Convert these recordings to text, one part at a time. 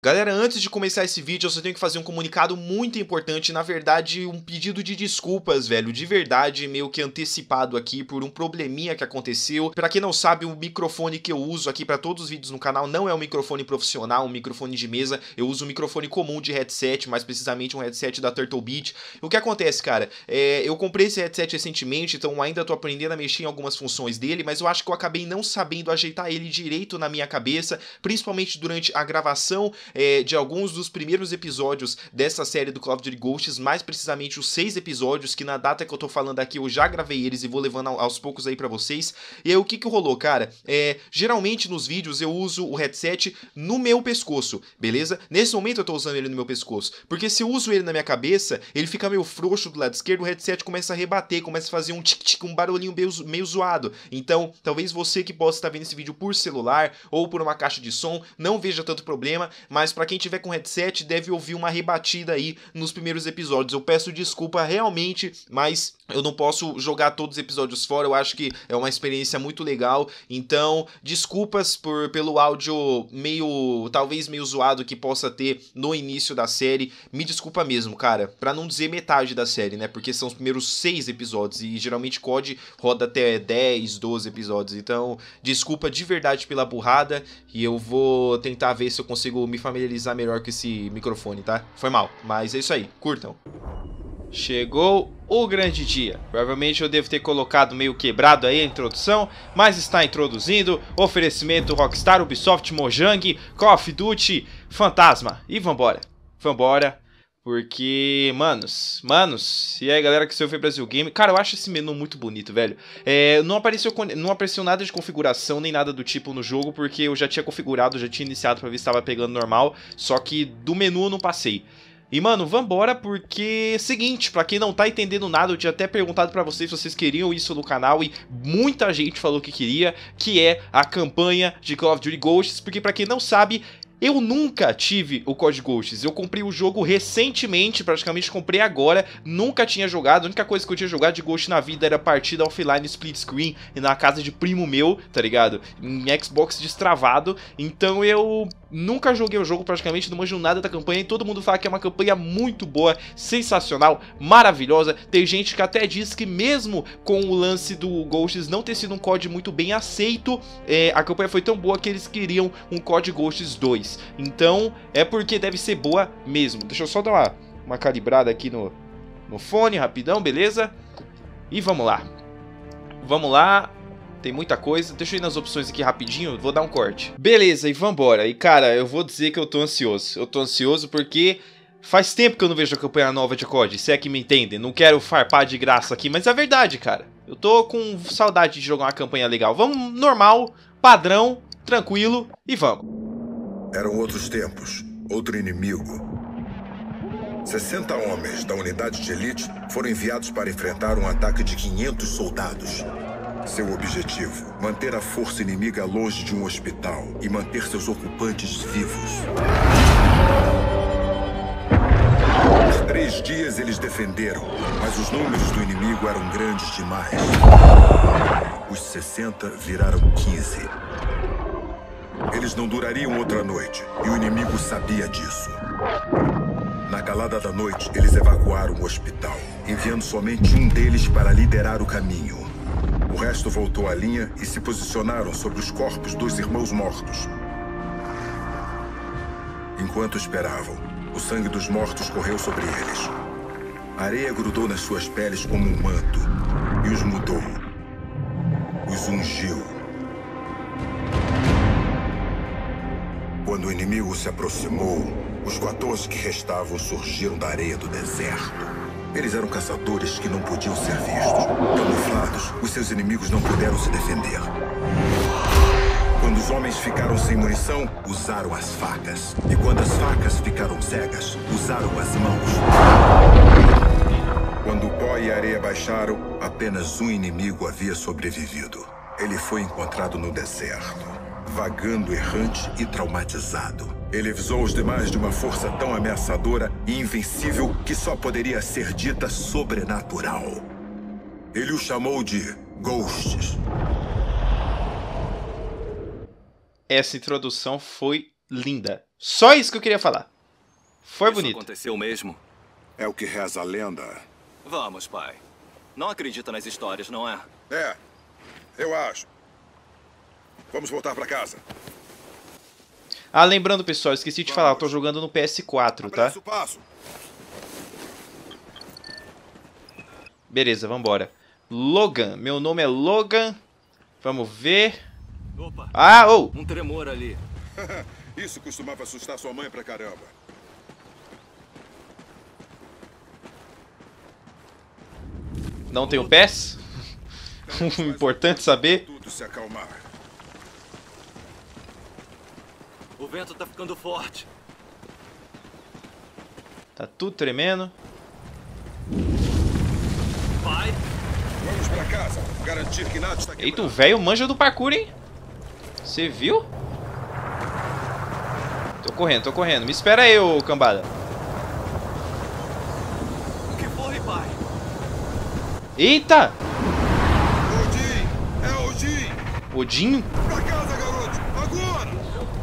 Galera, antes de começar esse vídeo, eu só tenho que fazer um comunicado muito importante, na verdade, um pedido de desculpas, velho, de verdade, meio que antecipado aqui por um probleminha que aconteceu. Pra quem não sabe, o microfone que eu uso aqui pra todos os vídeos no canal não é um microfone profissional, um microfone de mesa, eu uso um microfone comum de headset, mais precisamente um headset da Turtlebeach. O que acontece, cara, eu comprei esse headset recentemente, então ainda tô aprendendo a mexer em algumas funções dele, mas eu acho que eu acabei não sabendo ajeitar ele direito na minha cabeça, principalmente durante a gravação de alguns dos primeiros episódios dessa série do Call of Duty Ghosts, mais precisamente os 6 episódios, que na data que eu tô falando aqui eu já gravei eles e vou levando aos poucos aí pra vocês. E aí o que rolou, cara? Geralmente nos vídeos eu uso o headset no meu pescoço, beleza? Nesse momento eu tô usando ele no meu pescoço, porque se eu uso ele na minha cabeça, ele fica meio frouxo do lado esquerdo, o headset começa a rebater, começa a fazer um tic-tic, um barulhinho meio zoado. Então, talvez você que possa estar vendo esse vídeo por celular ou por uma caixa de som, não veja tanto problema, mas pra quem tiver com headset deve ouvir uma rebatida aí nos primeiros episódios. Eu peço desculpa realmente, mas eu não posso jogar todos os episódios fora, eu acho que é uma experiência muito legal, então desculpas pelo áudio talvez meio zoado que possa ter no início da série, me desculpa mesmo, cara, pra não dizer metade da série, né, porque são os primeiros 6 episódios e geralmente COD roda até 10, 12 episódios, então desculpa de verdade pela burrada e eu vou tentar ver se eu consigo me familiarizar melhor com esse microfone, tá? Foi mal, mas é isso aí, curtam. Chegou o grande dia. Provavelmente eu devo ter colocado meio quebrado aí a introdução, mas está introduzindo. Oferecimento Rockstar, Ubisoft, Mojang, Call of Duty, Fantasma. E vambora. Vambora. Porque, manos, e aí galera que se ouve Brasil Game, cara, eu acho esse menu muito bonito, velho. Não apareceu nada de configuração nem nada do tipo no jogo, porque eu já tinha configurado, já tinha iniciado pra ver se estava pegando normal, só que do menu eu não passei. E, mano, vambora porque, seguinte, pra quem não tá entendendo nada, eu tinha até perguntado pra vocês se vocês queriam isso no canal e muita gente falou que queria, que é a campanha de Call of Duty Ghosts, porque pra quem não sabe, eu nunca tive o COD Ghosts, eu comprei o jogo recentemente, praticamente comprei agora, nunca tinha jogado, a única coisa que eu tinha jogado de Ghost na vida era partida offline split screen na casa de primo meu, tá ligado? Em Xbox destravado, então eu nunca joguei o jogo praticamente, não manjo nada da campanha e todo mundo fala que é uma campanha muito boa, sensacional, maravilhosa. Tem gente que até diz que mesmo com o lance do Ghosts não ter sido um COD muito bem aceito, a campanha foi tão boa que eles queriam um COD Ghosts 2. Então é porque deve ser boa mesmo. Deixa eu só dar uma calibrada aqui no fone rapidão, beleza? E vamos lá. Vamos lá. Tem muita coisa, deixa eu ir nas opções aqui rapidinho, vou dar um corte. Beleza, e vambora. E cara, eu vou dizer que eu tô ansioso. Eu tô ansioso porque faz tempo que eu não vejo a campanha nova de COD, se é que me entendem. Não quero farpar de graça aqui, mas é verdade, cara. Eu tô com saudade de jogar uma campanha legal. Vamos normal, padrão, tranquilo e vamos. Eram outros tempos, outro inimigo. 60 homens da unidade de elite foram enviados para enfrentar um ataque de 500 soldados. Seu objetivo, manter a força inimiga longe de um hospital e manter seus ocupantes vivos. Por 3 dias eles defenderam, mas os números do inimigo eram grandes demais. Os 60 viraram 15. Eles não durariam outra noite, e o inimigo sabia disso. Na calada da noite, eles evacuaram o hospital, enviando somente um deles para liderar o caminho. O resto voltou à linha e se posicionaram sobre os corpos dos irmãos mortos. Enquanto esperavam, o sangue dos mortos correu sobre eles. A areia grudou nas suas peles como um manto e os mudou. Os ungiu. Quando o inimigo se aproximou, os 14 que restavam surgiram da areia do deserto. Eles eram caçadores que não podiam ser vistos. Camuflados, os seus inimigos não puderam se defender. Quando os homens ficaram sem munição, usaram as facas. E quando as facas ficaram cegas, usaram as mãos. Quando o pó e a areia baixaram, apenas um inimigo havia sobrevivido. Ele foi encontrado no deserto, vagando errante e traumatizado. Ele avisou os demais de uma força tão ameaçadora e invencível que só poderia ser dita sobrenatural. Ele o chamou de Ghosts. Essa introdução foi linda. Só isso que eu queria falar. Foi Isso bonito. aconteceu mesmo? É o que reza a lenda. Vamos, pai. Não acredita nas histórias, não é? É, eu acho. Vamos voltar pra casa. Ah, lembrando, pessoal, esqueci de falar, eu tô jogando no PS4, tá? Apresse o passo. Beleza, vambora. Logan, meu nome é Logan. Vamos ver. Opa, Ah, oh! um tremor ali. Isso costumava assustar sua mãe pra caramba. Não tenho pés? Importante saber. Tudo se acalmar. O vento tá ficando forte. Tá tudo tremendo. Pai, Vamos pra casa. Garantir que nada está Eita, o quebrado. velho manja do parkour, hein? Você viu? Tô correndo, tô correndo. Me espera aí, ô cambada. o que foi, pai? Eita! Odin! É Odin! Odin? Pra casa, garoto! Agora!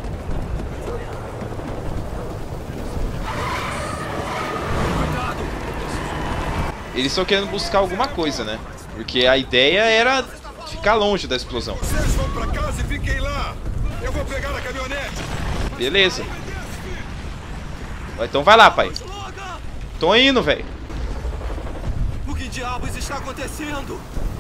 Cuidado! Eles estão querendo buscar alguma coisa, né? Porque a ideia era ficar longe da explosão. Vocês vão pra casa e fiquem lá! Eu vou pegar a caminhonete! Beleza. Então vai lá, pai. Logan! Tô indo, velho. O que diabos está acontecendo?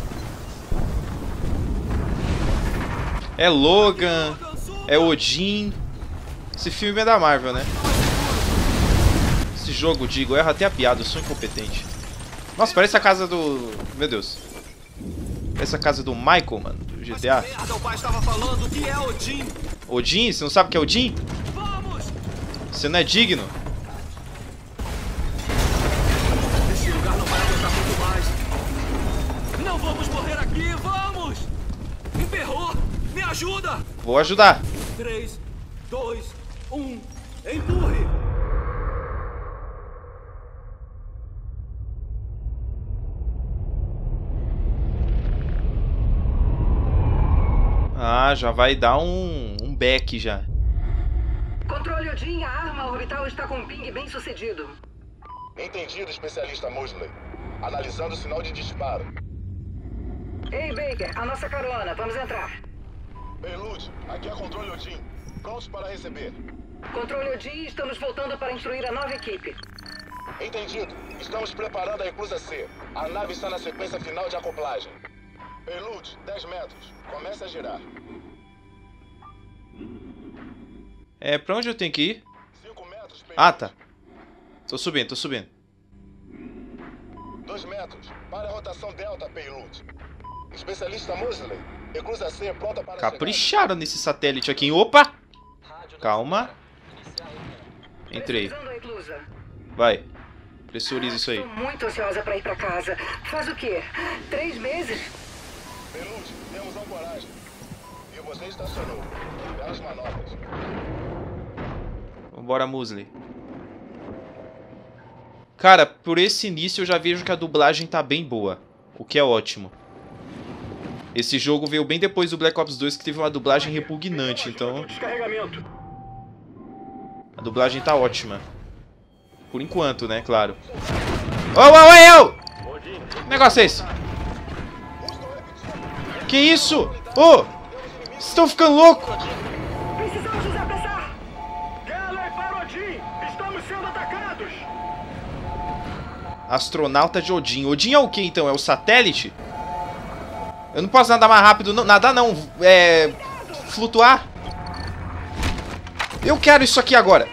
É Logan, é Odin. Esse filme é da Marvel, né? Esse jogo, digo, eu erro até a piada, eu sou incompetente. Nossa, parece a casa do... Meu Deus. Parece a casa do Michael, mano, do Mas GTA. que merda o pai estava falando? O que é Odin? Odin? Você não sabe o que é Odin? Vamos! Você não é digno? Esse lugar não vai aguentar muito mais. Não vamos morrer aqui, vamos! Emperrou! Me ajuda! Vou ajudar. 3, 2, 1, empurre! Ah, já vai dar um back já. Controle Odin, a arma orbital está com um ping bem sucedido. Entendido, especialista Mosley. Analisando o sinal de disparo. Ei, Baker, a nossa carona, vamos entrar. Beirute, aqui é Controle Odin. Prontos para receber. Controle Odin, estamos voltando para instruir a nova equipe. Entendido. Estamos preparando a Eclusa C. A nave está na sequência final de acoplagem. Beirute, 10 metros. Comece a girar. É, pra onde eu tenho que ir? 5 metros, Beirute. Ah, tá. Tô subindo, tô subindo. 2 metros. Para a rotação delta, Beirute. Especialista Mosley. Eclusa C pronta para Capricharam nesse satélite aqui. Opa! Calma. Entrei. Precisando da Eclusa. Vai. Pressuriza isso aí. Estou muito ansiosa para ir para casa. Faz o quê? 3 meses? Beirute, temos ancoragem. E você estacionou. Belas manobras. Vambora, Musley. Cara, por esse início eu já vejo que a dublagem tá bem boa. O que é ótimo. Esse jogo veio bem depois do Black Ops 2, que teve uma dublagem repugnante, então... A dublagem tá ótima. Por enquanto, né? Claro. Ô, ô, ô, ô! Que negócio é esse? Que isso? Ô! Vocês estão ficando loucos? Precisamos nos apressar! Galley para Odin! Estamos sendo atacados! Astronauta de Odin. Odin é o que então? É o satélite? Eu não posso nadar mais rápido, não. Nadar não. É... Flutuar. Eu quero isso aqui agora.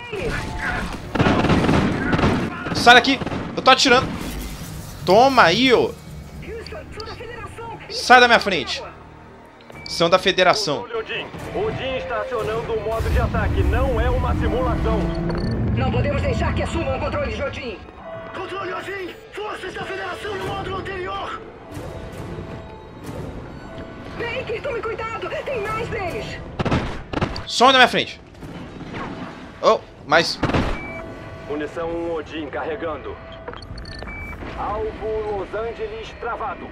Sai daqui. Eu tô atirando. Toma aí, ô. Sai da minha frente. São da Federação. Odin! Odin está acionando o modo de ataque, não é uma simulação! Não podemos deixar que assumam o controle de Odin. Controle Odin! Forças da Federação no módulo anterior! Baker, tome cuidado! Tem mais deles! Some da minha frente. Oh, mas... Munição 1 Odin carregando. Alvo Los Angeles travado.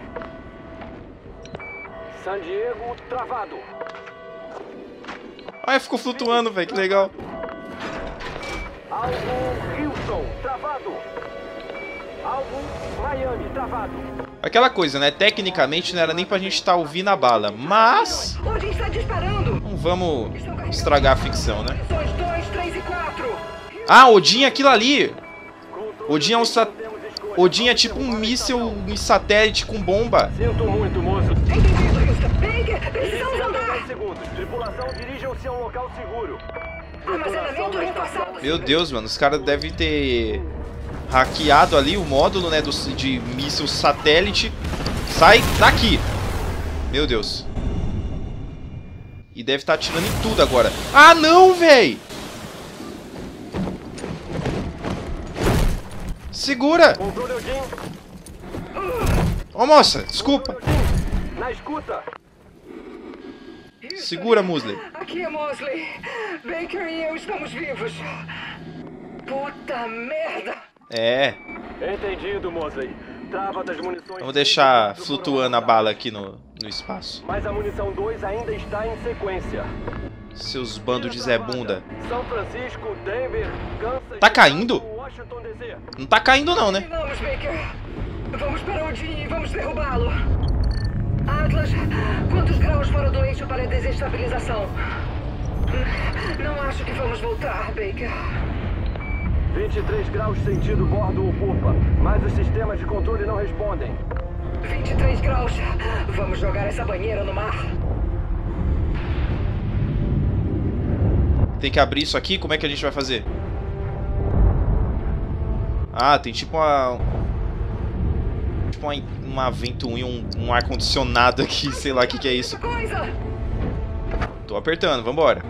San Diego travado. Ai, ficou flutuando, velho. Que legal. Alvo Houston, travado. Alvo Miami, travado. Aquela coisa, né? Tecnicamente não era nem pra gente estar ouvindo a bala, mas... Odin está disparando. não vamos estragar a ficção, né? Posições 2, 3 e 4. Ah, Odin é aquilo ali! Odin é Odin é tipo um míssil, um satélite com bomba. Sinto muito, moço. Entendido, Houston. Baker, precisamos Dirija andar. 10 segundos. Tripulação, dirijam-se a um local seguro. Armazenamento reforçado. Meu Deus, mano, os caras devem ter hackeado ali o módulo, né, de míssil satélite. Sai daqui! Meu Deus. E deve estar atirando em tudo agora. Ah, não, véi! Segura! Controle Odin. Ô, moça, desculpa. Odin, na escuta. Segura, Musley. Aqui é Mosley. Baker e eu estamos vivos. Puta merda. É, Entendido, Mosley. Trava das munições. vamos deixar flutuando a bala aqui no espaço. Mas a munição 2 ainda está em sequência. Seus bandos de Zé Bunda. São Francisco, Denver, Kansas. Tá caindo? Washington DC. Não tá caindo não, né? Vamos, Baker. Vamos para Odin e vamos derrubá-lo. Atlas, quantos graus fora do eixo para a desestabilização? Não acho que vamos voltar, Baker. 23 graus sentido bordo ou popa, mas os sistemas de controle não respondem. 23 graus. Vamos jogar essa banheira no mar. Tem que abrir isso aqui? Como é que a gente vai fazer? Ah, tem tipo uma... tipo uma ventoinha, um ar-condicionado aqui, sei lá o que é isso. Coisa! Tô apertando, vambora.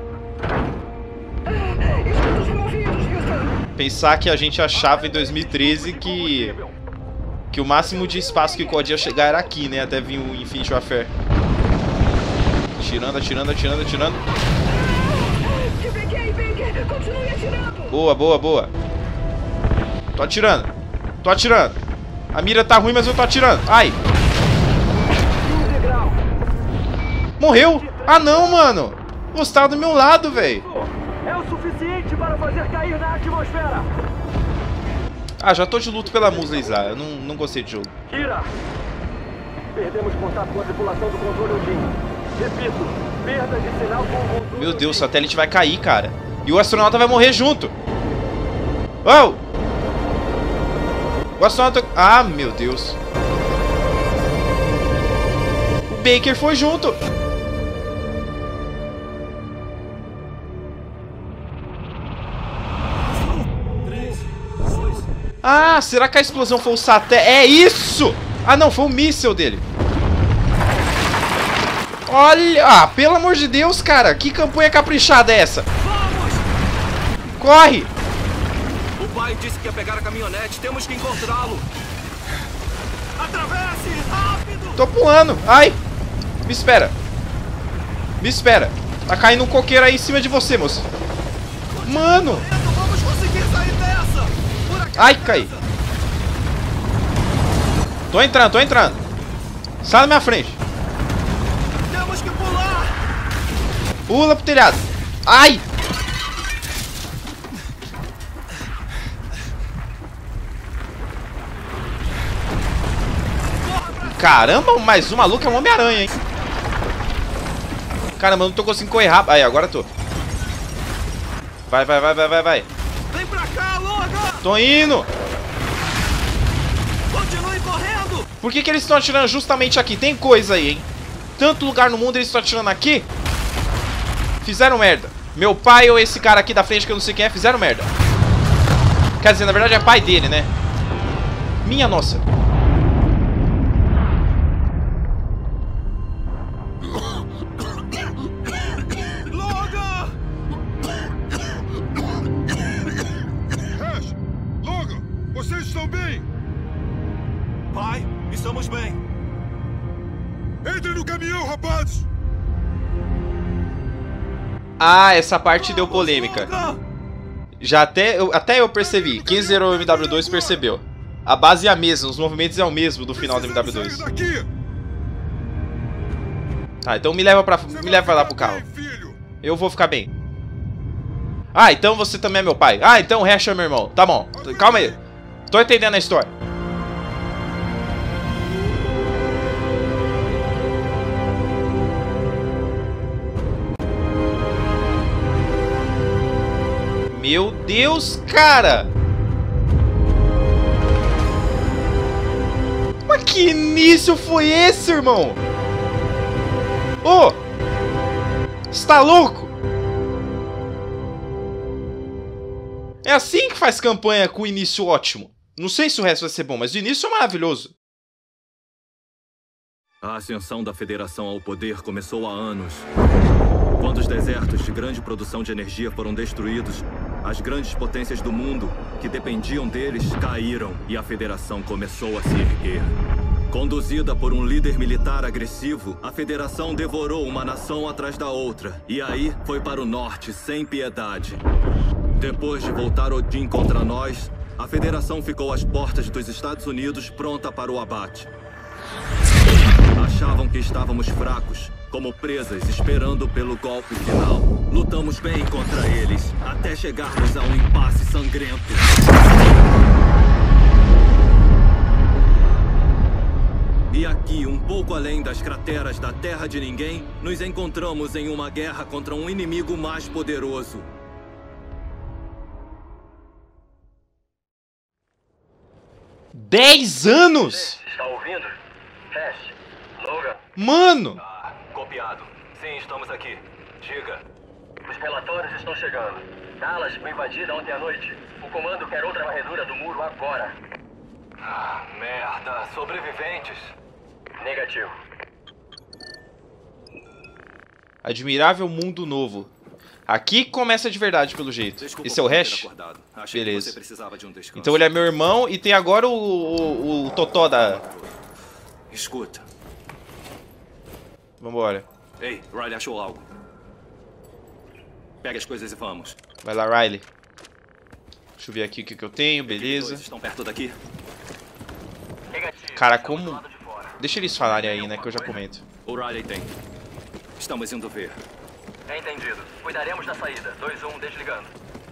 Escudos removidos, Houston. Pensar que a gente achava em 2013 que o máximo de espaço que podia chegar era aqui, né? Até vir o Infinite Warfare. Atirando, atirando, atirando, atirando. Te peguei, Baker. Continue atirando. Boa, boa, boa. Tô atirando. Tô atirando. A mira tá ruim, mas eu tô atirando. Ai. 15 graus. Morreu. Ah, não, mano. Gostava do meu lado, velho. É o suficiente para fazer cair na atmosfera. Ah, já tô de luto pela Musley lá. Eu não gostei de jogo. Kira. Perdemos contato com a tripulação do controle Odin. Repito, perda de sinal com o controle. Meu Deus, o satélite vai cair, cara. E o astronauta vai morrer junto. Oh! O astronauta... Ah, meu Deus. O Baker foi junto. Ah, será que a explosão foi o satélite? É isso! Ah, não, foi o míssil dele. Olha! Ah, pelo amor de Deus, cara. Que campanha caprichada é essa? Vamos! Corre! O pai disse que ia pegar a caminhonete. Temos que encontrá-lo. Atravesse! Rápido! Tô pulando. Ai! Me espera. Me espera. Tá caindo um coqueiro aí em cima de você, moço. Mano! Vamos conseguir sair dessa! Por aqui. Ai, caí. Tô entrando, tô entrando. Sai da minha frente. Temos que pular! Pula pro telhado. Ai! Caramba, mais um maluco é um Homem-Aranha, hein? Caramba, eu não tô conseguindo correr rápido. Aí, agora eu tô. Vai, vai, vai, vai, vai, vai. Vem pra cá, Logan! Tô indo. Continue correndo! Por que eles estão atirando justamente aqui? Tem coisa aí, hein? Tanto lugar no mundo eles estão atirando aqui. Fizeram merda. Meu pai ou esse cara aqui da frente que eu não sei quem é, fizeram merda. Quer dizer, na verdade é pai dele, né? Minha nossa. Logan! Hash! Logan! Vocês estão bem? Pai, estamos bem. Entrem no caminhão, rapazes! Ah, essa parte deu polêmica. Logan! Já até eu percebi. Quem zerou o MW2 percebeu. A base é a mesma, os movimentos é o mesmo do final do Precisamos MW2. sair daqui! Tá, então me leva lá pro carro. Bem, filho. Eu vou ficar bem. Ah, então você também é meu pai. Ah, então o Hash é meu irmão. Tá bom, calma aí. Tô entendendo a história. Meu Deus, cara! Mas que início foi esse, irmão? Ô! Você tá louco? É assim que faz campanha com início ótimo. Não sei se o resto vai ser bom, mas o início é maravilhoso. A ascensão da Federação ao poder começou há anos. Quando os desertos de grande produção de energia foram destruídos, as grandes potências do mundo, que dependiam deles, caíram e a Federação começou a se erguer. Conduzida por um líder militar agressivo, a Federação devorou uma nação atrás da outra. E aí foi para o norte, sem piedade. Depois de voltar Odin contra nós, a Federação ficou às portas dos Estados Unidos, pronta para o abate. Achavam que estávamos fracos, como presas esperando pelo golpe final. Lutamos bem contra eles, até chegarmos a um impasse sangrento. E aqui, um pouco além das crateras da Terra de Ninguém, nos encontramos em uma guerra contra um inimigo mais poderoso. Dez anos? Está ouvindo? Hash, Logan. Mano! Copiado. Sim, estamos aqui. Diga. Os relatórios estão chegando. Dallas foi invadida ontem à noite. O comando quer outra varredura do muro agora. Ah, merda. Sobreviventes. Negativo. Admirável mundo novo. Aqui começa de verdade, pelo jeito. Desculpa. Esse é o Hash? Achei Beleza. que você precisava de um descanso. Então ele é meu irmão e tem agora o Totó da... Escuta. Vambora. Ei, Riley achou algo. Pega as coisas e vamos. Vai lá, Riley. Deixa eu ver aqui o que eu tenho, beleza. Eles estão perto daqui? Negativo. Cara, como... Deixa eles falarem aí, né, que eu já comento. O Riley tem. Estamos indo ver. Entendido. Cuidaremos da saída. 2-1 desligando.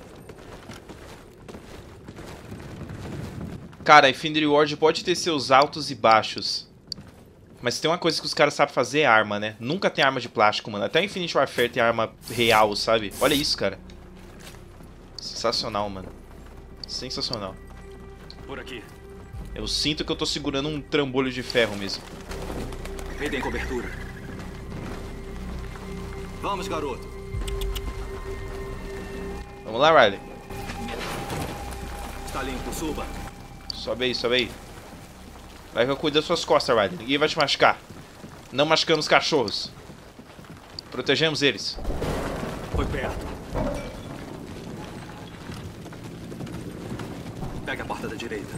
Cara, a Infinity Ward pode ter seus altos e baixos. Mas tem uma coisa que os caras sabem fazer, é arma, né? Nunca tem arma de plástico, mano. Até a Infinity Warfare tem arma real, sabe? Olha isso, cara. Sensacional, mano. Sensacional. Por aqui. Eu sinto que eu tô segurando um trambolho de ferro mesmo. Me deem cobertura. Vamos, garoto. Vamos lá, Riley. Está limpo, suba. Sobe aí, sobe aí. Vai que eu cuido das suas costas, Riley. Ninguém vai te machucar. Não machucando os cachorros. Protegemos eles. Foi perto. Pega a porta da direita.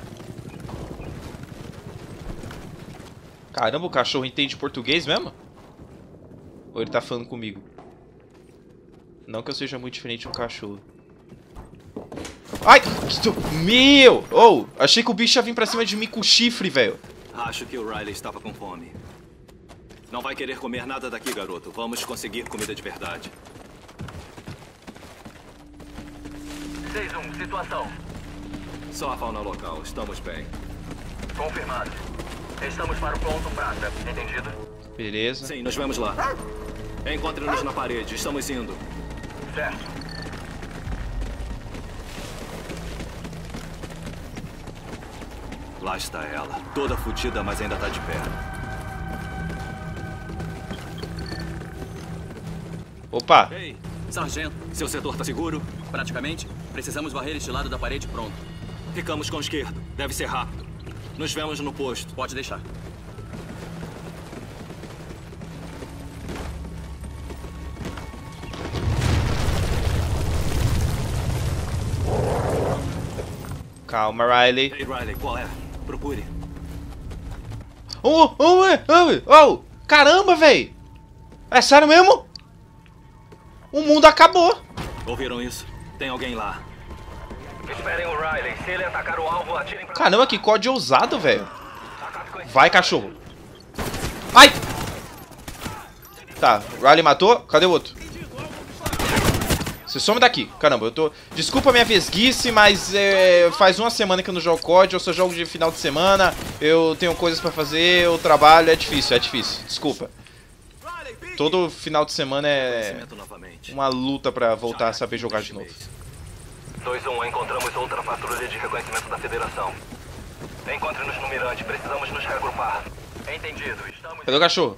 Caramba, o cachorro entende português mesmo? Ou ele tá falando comigo? Não que eu seja muito diferente de um cachorro. Ai! Meu! Oh! Achei que o bicho ia vir pra cima de mim com chifre, velho. Acho que o Riley estava com fome. Não vai querer comer nada daqui, garoto. Vamos conseguir comida de verdade. 6-1, situação. Só a fauna local. Estamos bem. Confirmado. Estamos para o ponto prata. Entendido? Beleza. Sim, nos vemos lá. Encontre-nos na parede. Estamos indo. Certo. Lá está ela. Toda fodida, mas ainda tá de pé. Opa! Ei, sargento. Seu setor tá seguro? Praticamente. Precisamos varrer este lado da parede pronto. Ficamos com o esquerdo. Deve ser rápido. Nos vemos no posto. Pode deixar. Calma, Riley. Ei, Riley, qual é? Procure. Oh! Caramba, velho! É sério mesmo? O mundo acabou! Ouviram isso? Tem alguém lá. Esperem o Riley. Se ele atacar o alvo, atirem pra... Caramba, que código ousado, velho. Vai, cachorro. Ai! Tá, Riley matou. Cadê o outro? Você some daqui. Caramba, eu tô... Desculpa a minha vesguice, mas faz uma semana que eu não jogo COD. Eu só jogo de final de semana. Eu tenho coisas pra fazer, eu trabalho. É difícil, é difícil. Desculpa. Todo final de semana é uma luta pra voltar a saber jogar de novo. 2-1, encontramos outra patrulha de reconhecimento da Federação. Encontre-nos no Mirante, precisamos nos reagrupar. Entendido, estamos... Cadê o cachorro?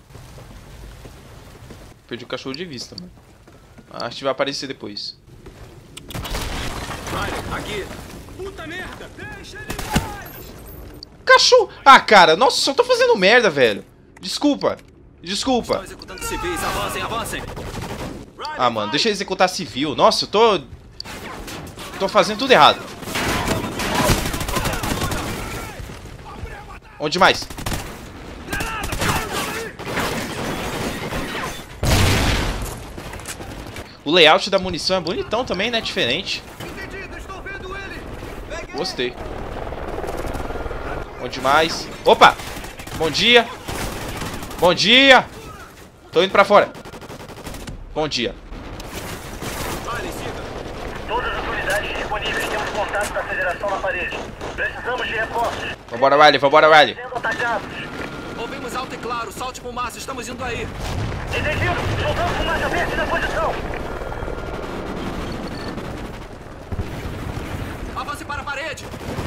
Perdi o cachorro de vista, mano. Acho que vai aparecer depois. Aqui. Puta merda! Deixa ele mais! Cachorro! Ah, cara, nossa, só tô fazendo merda, velho. Desculpa. Desculpa. Estão executando civis. Avancem, avancem. Ah, mano, deixa eu executar civil. Nossa, eu tô fazendo tudo errado. Onde mais? O layout da munição é bonitão também, né? Diferente. Gostei. Onde mais? Opa! Bom dia! Bom dia! Tô indo pra fora. Bom dia. Todas as unidades disponíveis, temos contato da Federação na parede. Precisamos de reforços. Vambora, Riley, vambora, Riley. Sendo atacados. Ouvimos alto e claro. Salte pro massa. Estamos indo aí. Entendido. Juntamos fumaça verde na posição. Avance para a parede.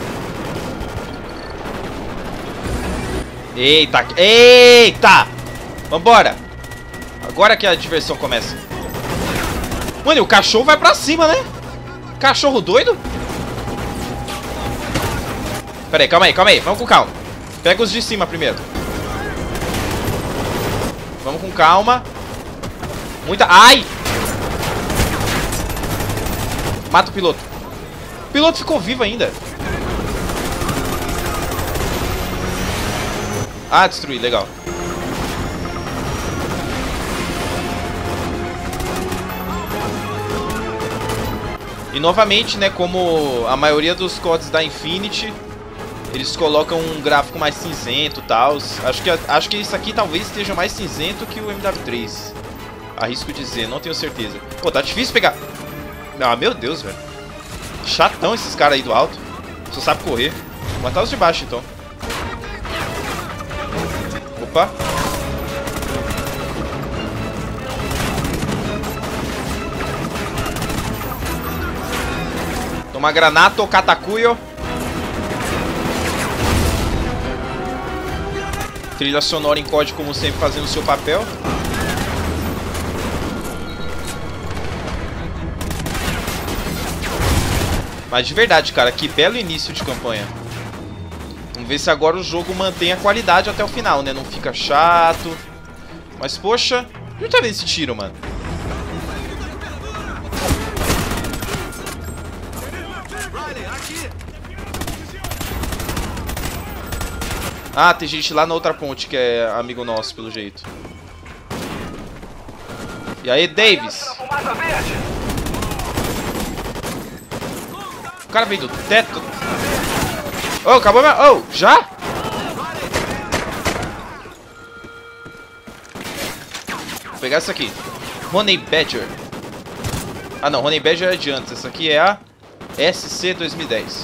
Eita, eita! Vambora! Agora que a diversão começa. Mano, e o cachorro vai pra cima, né? Cachorro doido? Pera aí, calma aí, calma aí. Vamos com calma. Pega os de cima primeiro. Vamos com calma. Muita... Ai! Mata o piloto. O piloto ficou vivo ainda. Ah, destruí, legal. E novamente, né, como a maioria dos CODs da Infinity, eles colocam um gráfico mais cinzento e tal. Acho que isso aqui talvez esteja mais cinzento que o MW3. Arrisco dizer, não tenho certeza. Pô, tá difícil pegar. Ah, meu Deus, velho. Chatão esses caras aí do alto. Só sabe correr. Vou matar os de baixo, então. Opa. Toma granato, Katakuyo. Trilha sonora em COD, como sempre, fazendo o seu papel. Mas de verdade, cara, que belo início de campanha. Vamos ver se agora o jogo mantém a qualidade até o final, né? Não fica chato. Mas, poxa, não tá vendo esse tiro, mano. Ah, tem gente lá na outra ponte que é amigo nosso, pelo jeito. E aí, Davis? O cara veio do teto. Oh, acabou minha... Oh, já? Vou pegar essa aqui. Honey Badger. Ah, não. Honey Badger é de antes. Essa aqui é a SC 2010.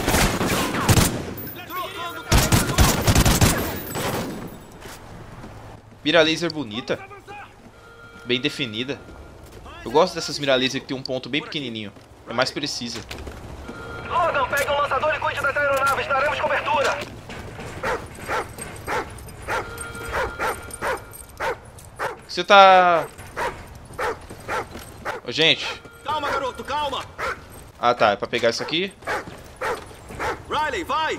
Mira laser bonita. Bem definida. Eu gosto dessas mira laser que tem um ponto bem pequenininho. É mais precisa. Logan, pegue um lançador e cuide das aeronaves. Daremos cobertura. Você tá... Ô, gente. Calma, garoto, calma. Ah, tá. É pra pegar isso aqui. Riley, vai.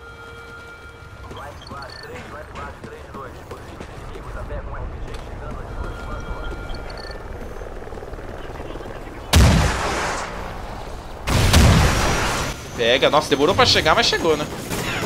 Pega. Nossa, demorou pra chegar, mas chegou, né?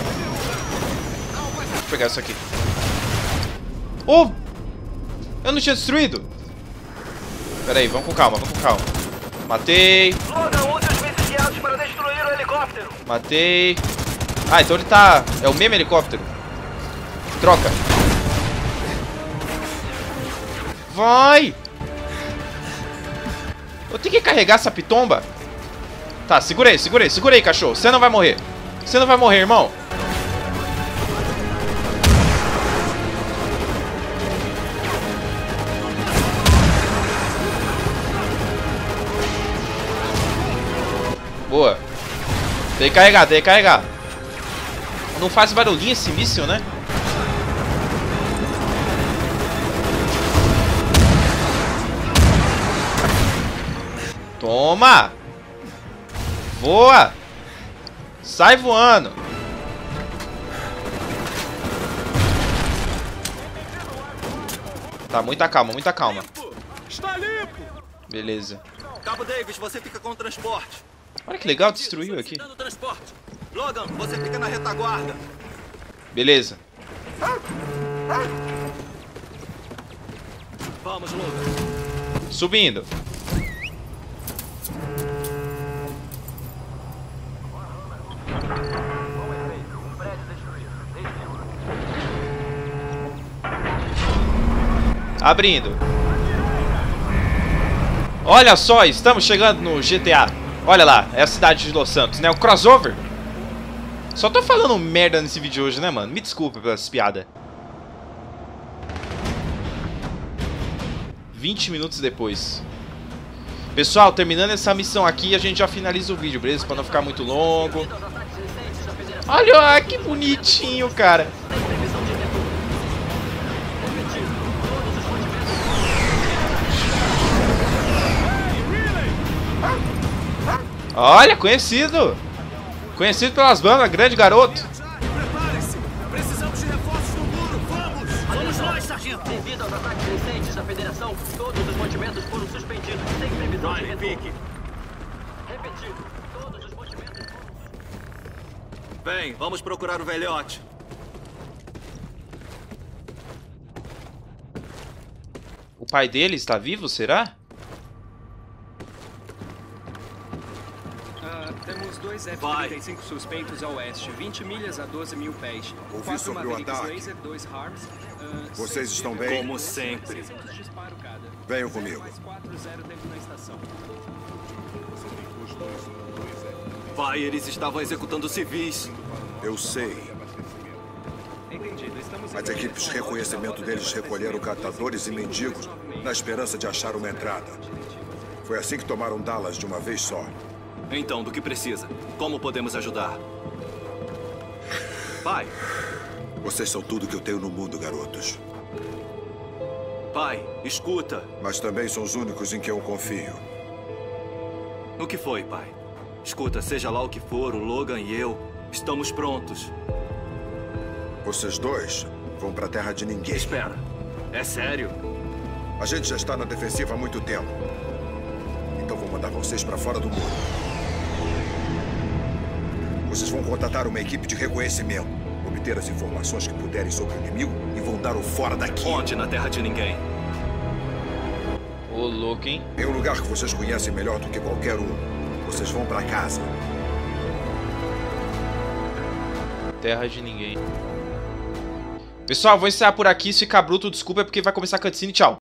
Vou pegar isso aqui. Oh! Eu não tinha destruído. Pera aí, vamos com calma, vamos com calma. Matei. Logan, use os mísseis guiados para destruir o helicóptero. Matei. Ah, então ele tá... É o mesmo helicóptero. Troca. Vai! Eu tenho que carregar essa pitomba? Tá, segura aí, cachorro. Você não vai morrer. Você não vai morrer, irmão. Boa. Tem que carregar. Não faz barulhinho esse míssil, né? Toma! Voa! Sai voando! Tá, muita calma. Está limpo! Beleza. Cabo Davis, você fica com o transporte. Olha que legal, destruiu aqui. Transporte. Logan, você fica na retaguarda. Beleza. Vamos, Logan. Subindo. Abrindo. Olha só, estamos chegando no GTA. Olha lá, é a cidade de Los Santos, né? O crossover. Só tô falando merda nesse vídeo hoje, né, mano? Me desculpa pelas piadas. 20 minutos depois. Pessoal, terminando essa missão aqui, a gente já finaliza o vídeo, beleza? Pra não ficar muito longo. Olha, que bonitinho, cara. Olha, conhecido. Conhecido pelas bandas, grande garoto. Preparem-se! Precisamos de reforços no muro! Vamos nós, sargento! Devido aos ataques recentes da Federação, todos os mantimentos foram suspendidos, sem previsão de retorno. Repetido, todos os mantimentos foram suspendidos. Bem, vamos procurar o velhote. O pai dele está vivo, será? Temos dois F-35 suspeitos a oeste, 20 milhas a 12 mil pés. Ouvi sobre o ataque. Laser, 2 HARMs, Vocês estão bem? Como sempre. 600 disparo cada. Venham comigo. Mais 4-0 tempo na estação. Pai, eles estavam executando civis. Eu sei. Entendido, estamos As equipes de reconhecimento deles recolheram catadores e mendigos na esperança de achar uma entrada. Foi assim que tomaram Dallas de uma vez só. Então, do que precisa? Como podemos ajudar? Pai, Vocês são tudo que eu tenho no mundo, garotos. pai, escuta. Mas também são os únicos em quem eu confio. O que foi, pai? Escuta, seja lá o que for, o Logan e eu estamos prontos. Vocês dois vão pra terra de ninguém. Espera, é sério? A gente já está na defensiva há muito tempo. Então vou mandar vocês pra fora do muro. Vocês vão contatar uma equipe de reconhecimento, obter as informações que puderem sobre o inimigo e vão dar o fora daqui. Onde na terra de ninguém? Ô, louco, hein? Em um lugar que vocês conhecem melhor do que qualquer um. Vocês vão pra casa. Terra de ninguém. Pessoal, vou encerrar por aqui. Se ficar bruto, desculpa, é porque vai começar a cutscene. Tchau.